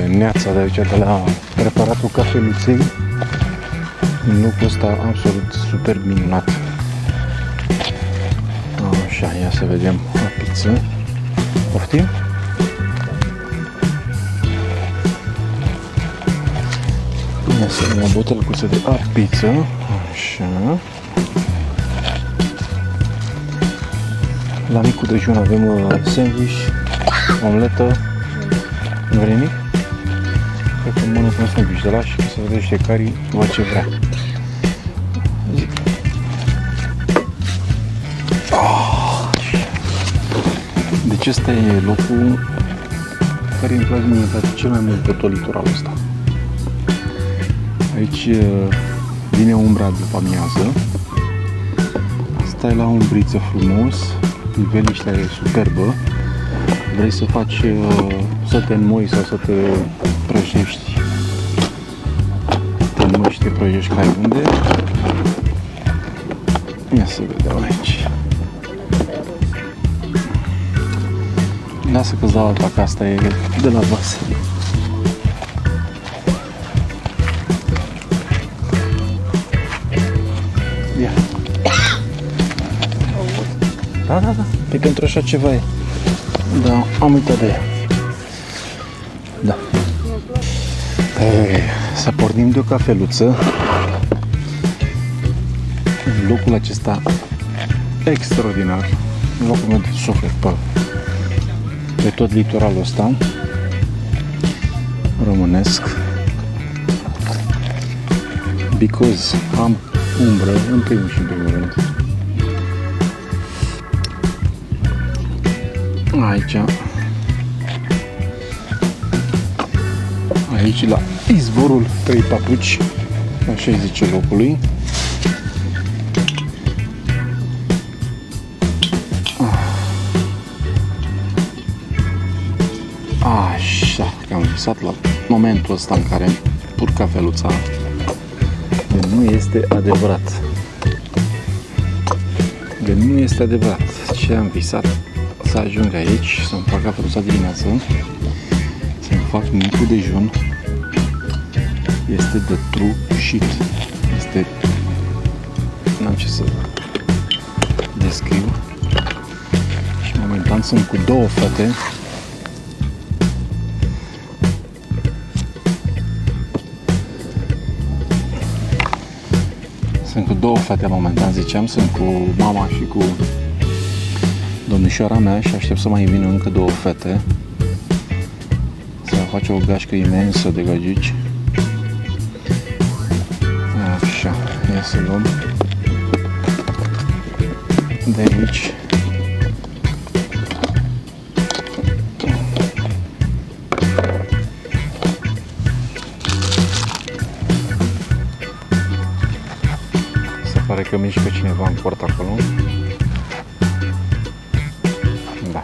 Neața de aici, de la preparatul cafeluței. În locul ăsta absolut super minunat. Așa, ia să vedem o pizza. Poftim? Ia să vedem o butelcuță de pizza. Așa. La micul dejun avem sandwich, omletă. Nu vrei nimic? Cred că mănânc un sandwich de la și să vedeți fiecare văd ce vrea. Deci ăsta e locul care îmi place mie cel mai mult pe tot litoralul ăsta. Aici vine umbra după amiază. Stai la umbriță frumos, niveliștea e superbă. Vrei să faci, să te înmoi sau să te prăjești, te înmoi și te prăjești ca unde. Ia să vedem aici. Lasă că-ți dau alta, că asta e de la vasă. Ia. Da. Pe pentru așa ceva e. Da, am uitat de ea. Da. Să pornim de o cafeluță. În locul acesta extraordinar. În locul meu de suflet pe tot litoralul ăsta românesc. Because am umbră în primul și în primul rând. Aici la izvorul Trei Papuci, așa îi zice locului. Așa, că am visat la momentul ăsta în care pur cafeluța. De nu este adevărat. De nu este adevărat. Ce am visat? Să ajung aici, să-mi fac cafeluța dimineață, să-mi fac micul dejun. Este de true shit. Este... n-am ce să descriu. Și momentan sunt cu două fete. Sunt cu două fete momentan, ziceam, sunt cu mama și cu domnișoara mea și aștept să mai vină încă două fete. Să face o gașcă imensă de gagici. Așa, ia să luăm de aici. Se pare că mișcă cineva în port acolo. Da.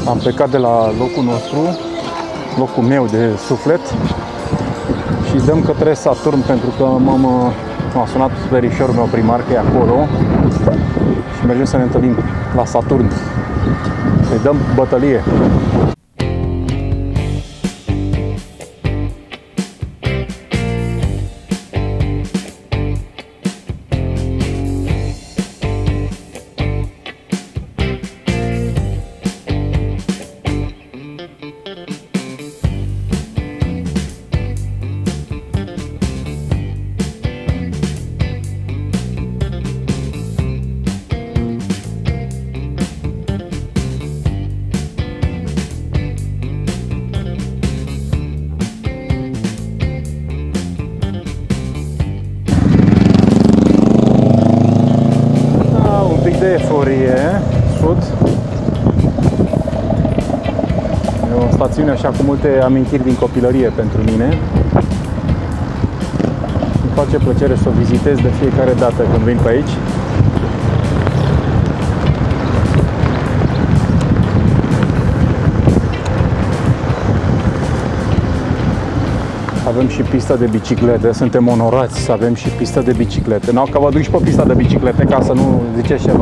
Am plecat de la locul nostru, locul meu de suflet, și dăm către Saturn pentru că m-a sunat verișorul meu primar că e acolo și mergem să ne întâlnim la Saturn. Să-i dăm bătălie. De Florie, sud. E o stațiune așa cu multe amintiri din copilărie pentru mine. Îmi face plăcere să o vizitez de fiecare dată când vin pe aici. Avem și pista de biciclete, suntem onorați să avem și pista de biciclete. Nu, că vă duc și pe pista de biciclete ca să nu ziceți ceva.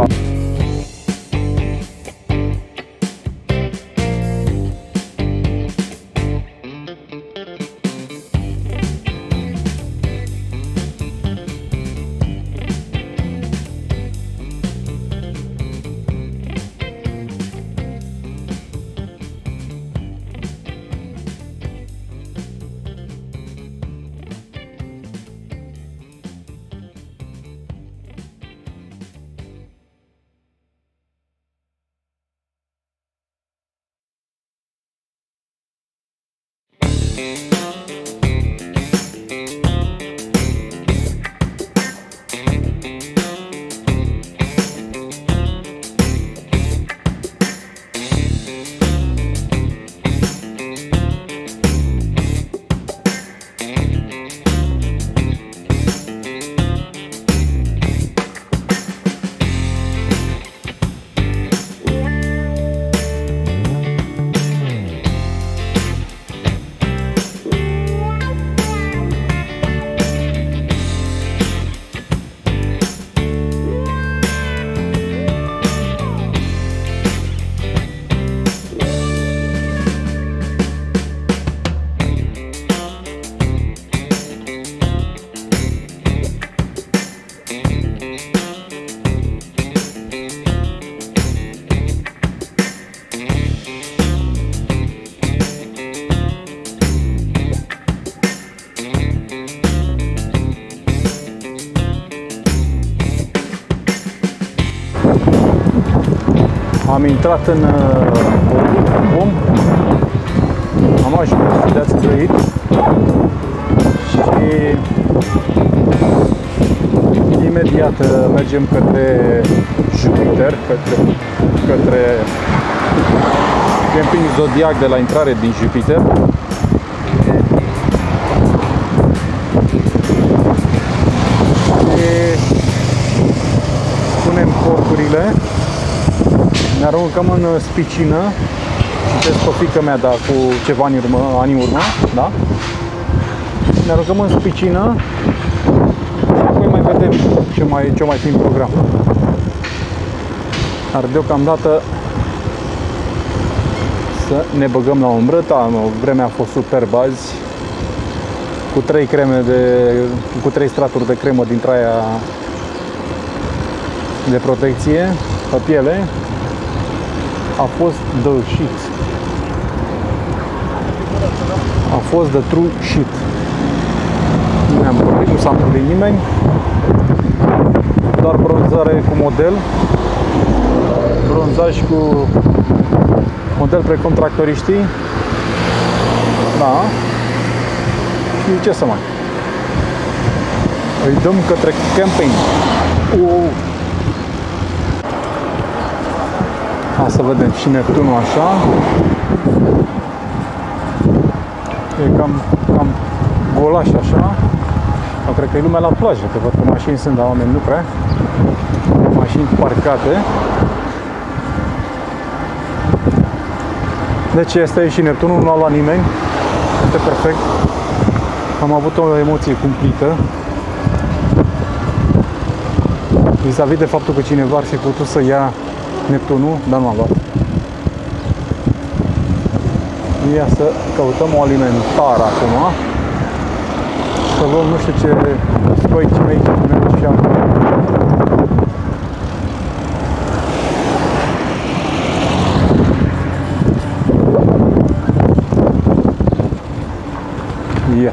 Am intrat în Pom, am ajuns de-ați grăit și imediat mergem către Jupiter, către Camping Zodiac de la intrare din Jupiter. Și punem corturile. Ne aruncăm în spicină. Citesc pe fiică mea, dar cu ceva ani în urmă, da? Ne aruncăm în spicină și apoi mai vedem ce mai fi în program. Dar deocamdată să ne băgăm la umbră. Vremea a fost superbă azi, cu 3 straturi de cremă dintre aia de protecție pe piele. A fost the shit. A fost the true shit. Nu ne-am vorbit, nu s-a împulit nimeni. Doar bronzare cu model. Bronzaj cu model precum tractoriștii. Da. Și ce să mai? Îi dăm către camping. Hai să vedem și Neptunul așa. E cam golaș așa. Dar cred că e lumea la plajă, că văd că mașini sunt, dar oameni nu prea. Mașini parcate. Deci este și Neptunul, nu a luat nimeni. Este perfect. Am avut o emoție cumplită. Vis-a-vis de faptul că cineva ar fi putut să ia Neptunul, dar nu a luat. Ia să căutăm o alimentară acum. Să luăm nu știu ce stoici mei și acum. Yes.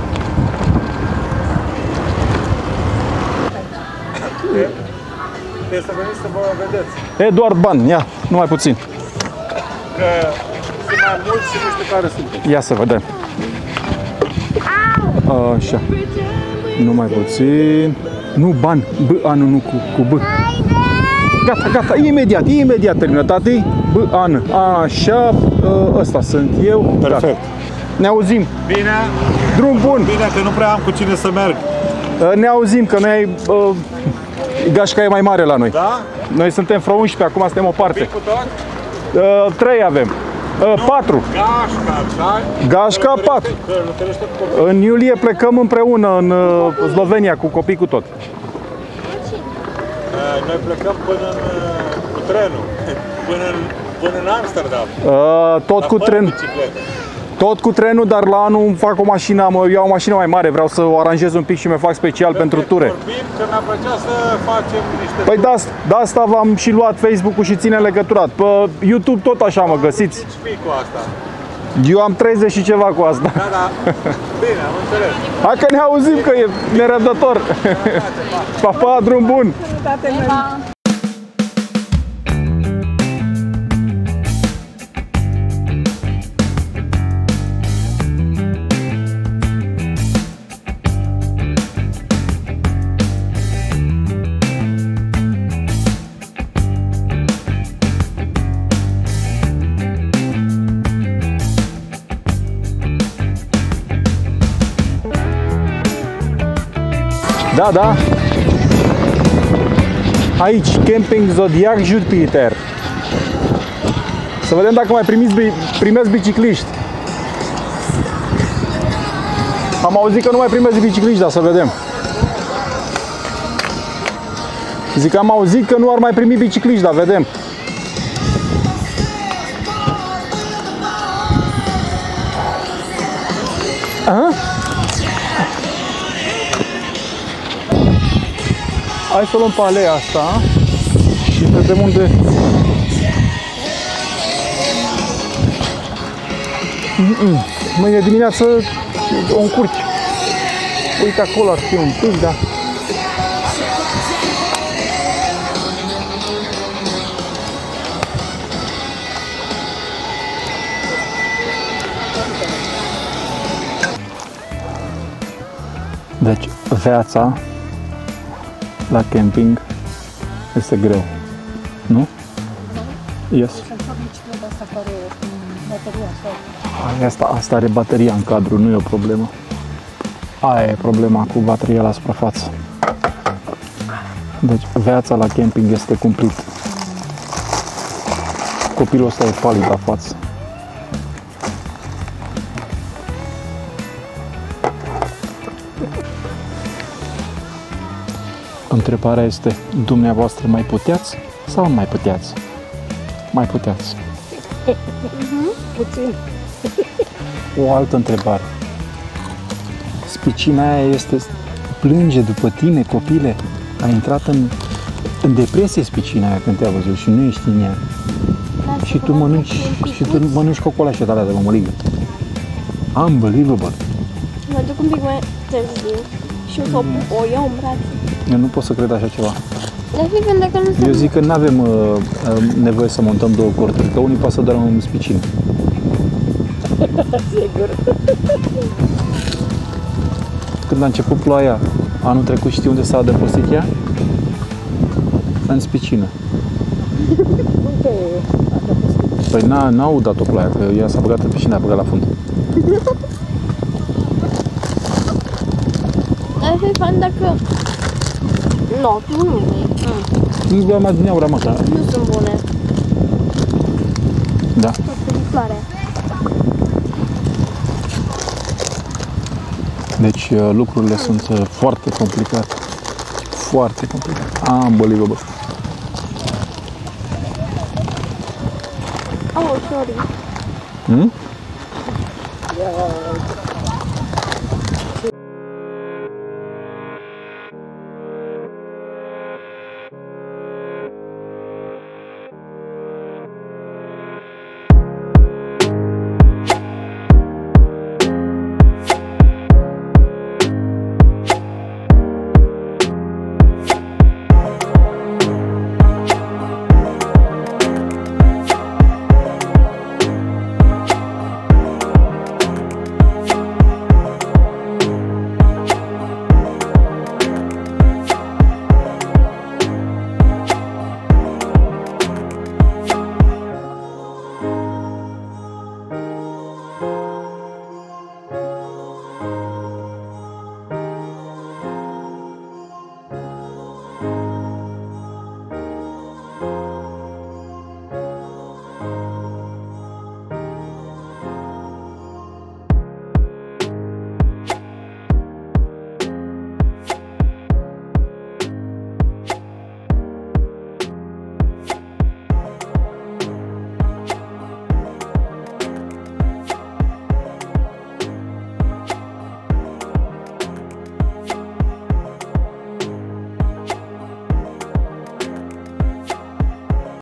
Trebuie să veniți să vă vedeți. Eduard Ban, ia, numai puțin. Că sunt mai mulți și nu știu care sunt. Ia să vedem. Așa. Numai puțin. Nu, Ban. Nu, cu B. Gata, imediat termină, tati. An. Așa, ăsta sunt eu. Perfect. Gata. Ne auzim. Bine. Drum bun. Bine, că nu prea am cu cine să merg. Ne auzim, că noi gașca e mai mare la noi. Da? Noi suntem vreo 11, acum suntem o parte. Vii cu tot? 3 avem. 4. Gașca, așa? Gașca 4. Călătorește cu copii. În iulie plecăm împreună în Slovenia cu copii cu tot. Noi plecăm până cu trenul. Până în Amsterdam. Tot cu trenul. Tot cu trenul, dar la anul îmi fac o mașină, iau o mașină mai mare, vreau să o aranjez un pic și mi fac special pentru ture. Vorbim că mi-a plăcea să facem niște... Păi de asta v-am și luat Facebook-ul și ține legăturat. Pe YouTube tot așa mă găsiți. Știi cu asta. Eu am 30 și ceva cu asta. Da. Bine, am înțeles. Hai că ne auzim, că e nerăbdător. Pa, drum bun! Da. Aici, Camping Zodiac Jupiter. Să vedem dacă mai primesc bicicliști. Am auzit că nu mai primesc bicicliști, dar să vedem. Zic că am auzit că nu ar mai primi bicicliști, dar vedem. Hai să luăm pe alea asta și vedem unde... Mâine dimineață o încurci. Uite acolo ar fi un pic, da. Deci, viața la camping este greu, nu? Yes. Asta are bateria în cadru, nu e o problemă. Aia e problema cu bateria la suprafață. Deci, viața la camping este cumplit. Copilul ăsta e palid la față. Întrebarea este, dumneavoastră mai puteați sau nu mai puteați? Mai puteați. Puțin. O altă întrebare. Spicina aia plânge după tine, copile. A intrat în depresie spicina aia când te-a văzut și nu ești în ea. Și tu mănânci cocolașe de alea de mămăligă. Unbelievable. Mă duc un pic mai târziu și o iau în brațe. Eu nu pot să cred așa ceva. Dar fi când dacă nu se... Eu zic că nu avem nevoie să montăm două corturi, că unii poate să doarmă în spicină. Sigur. Când a început ploaia anul trecut, știi unde s-a adăpostit ea? În spicină. Păi n-a udat-o ploaia, că ea s-a băgat în piscină, a băgat la fund. Ar fi fan dacă... Nu, tu nu vrei. Nu doar mai din aura, mă, că... Nu sunt bune. Da. floarea. Deci lucrurile sunt foarte complicate. Foarte complicate. Unbelievable. Oh, sorry. Hmm?